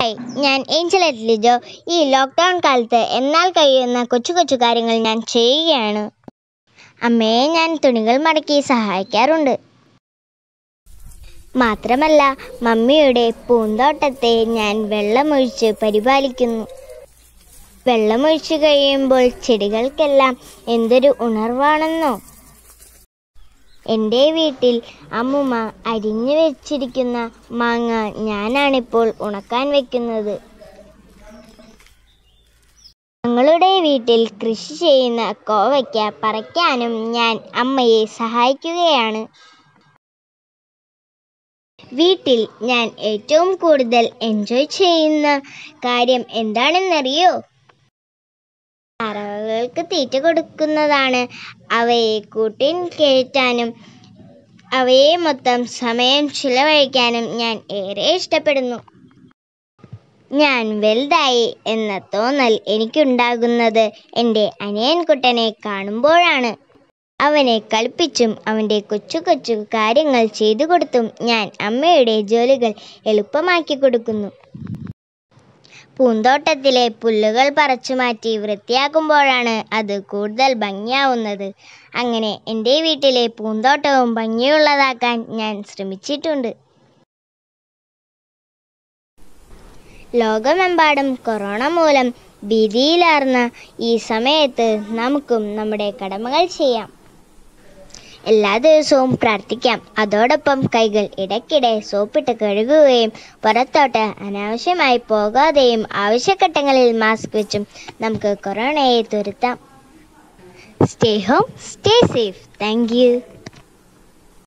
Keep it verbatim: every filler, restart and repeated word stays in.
Hi, ഞാൻ ഏഞ്ചലറ്റ് ലിജോ. ഈ lockdown കാലത്ത് എന്നാൽ കഴിയുന്ന കൊച്ചു കൊച്ചു കാര്യങ്ങൾ ഞാൻ ചെയ്യുകയാണ്. അമ്മയെ ഞാൻ തുണികൾ മടക്കി സഹായിക്കാറുണ്ട്. മാത്രമല്ല, മമ്മിയുടെ പൂന്തോട്ടത്തെ ഞാൻ വെള്ളമൊഴിച്ച് പരിപാലിക്കുന്നു. വെള്ളമൊഴിച്ചു കഴിയുമ്പോൾ ചെടികൾക്കെല്ലാം എന്തൊരു ഉണർവാണെന്നോ. എൻ്റെ വീട്ടിൽ അമ്മുമ്മ അരിഞ്ഞു വെച്ചിരിക്കുന്ന മാങ്ങ ഞാനാണിപ്പോൾ ഉണക്കാൻ വെക്കുന്നത്. ഞങ്ങളുടെ വീട്ടിൽ കൃഷി ചെയ്യുന്ന കോവയ്ക്ക പറിക്കാനും ഞാൻ അമ്മയെ സഹായിക്കുകയാണ്. വീട്ടിൽ ഞാൻ ഏറ്റവും കൂടുതൽ എൻജോയ് ചെയ്യുന്ന കാര്യം എന്താണെന്നറിയോ? പറവകൾക്ക് തീറ്റ കൊടുക്കുന്നതാണ്. അവയെ കൂട്ടിൽ കയറ്റാനും അവയെ മൊത്തം സമയം ചിലവഴിക്കാനും ഞാൻ ഏറെ ഇഷ്ടപ്പെടുന്നു. ഞാൻ വലുതായി എന്ന തോന്നൽ എനിക്കുണ്ടാകുന്നത് എൻ്റെ അനിയൻ കുട്ടനെ കാണുമ്പോഴാണ്. അവനെ കളിപ്പിച്ചും അവൻ്റെ കൊച്ചു കൊച്ചു കാര്യങ്ങൾ ചെയ്തു കൊടുത്തും ഞാൻ അമ്മയുടെ ജോലികൾ എളുപ്പമാക്കി കൊടുക്കുന്നു. പൂന്തോട്ടത്തിലെ പുല്ലുകൾ പറിച്ചു മാറ്റി വൃത്തിയാക്കുമ്പോഴാണ് അത് കൂടുതൽ ഭംഗിയാവുന്നത്. അങ്ങനെ എൻ്റെ വീട്ടിലെ പൂന്തോട്ടവും ഭംഗിയുള്ളതാക്കാൻ ഞാൻ ശ്രമിച്ചിട്ടുണ്ട്. ലോകമെമ്പാടും കൊറോണ മൂലം ഭീതിയിലാർന്ന ഈ സമയത്ത് നമുക്കും നമ്മുടെ കടമകൾ ചെയ്യാം. എല്ലാ ദിവസവും പ്രാർത്ഥിക്കാം. അതോടൊപ്പം കൈകൾ ഇടയ്ക്കിടെ സോപ്പിട്ട് കഴുകുകയും പുറത്തോട്ട് അനാവശ്യമായി പോകാതെയും ആവശ്യഘട്ടങ്ങളിൽ മാസ്ക് വെച്ചും നമുക്ക് കൊറോണയെ തുരത്താം. Stay home, stay safe. Thank U.